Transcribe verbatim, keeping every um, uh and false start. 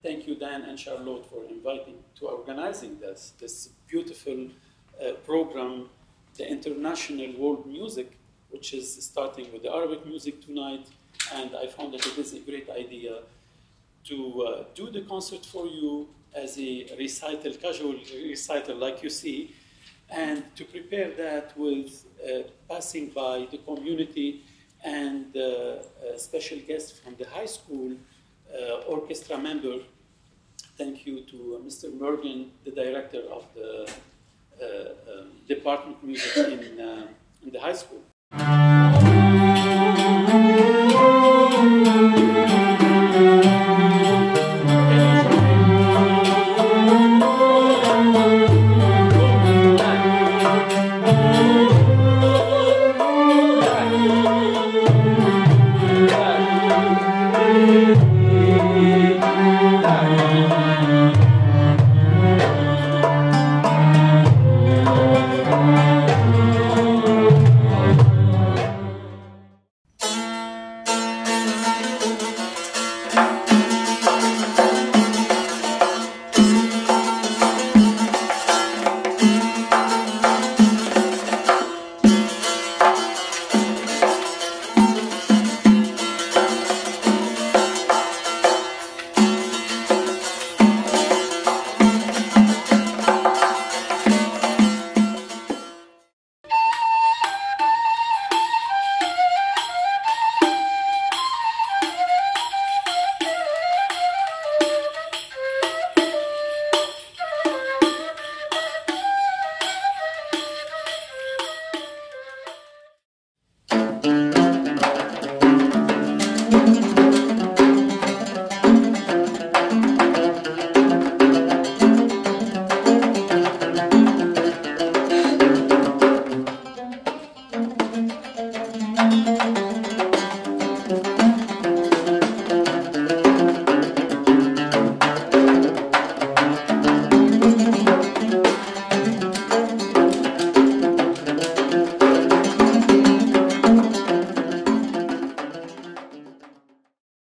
Thank you, Dan and Charlotte, for inviting to organizing this, this beautiful uh, program, the International World Music, which is starting with the Arabic music tonight. And I found that it is a great idea to uh, do the concert for you as a recital, casual recital like you see, and to prepare that with uh, passing by the community and uh, a special guest from the high school uh, orchestra member. Thank you to uh, Mister Morgan, the director of the uh, um, Department of Music in, uh, in the high school.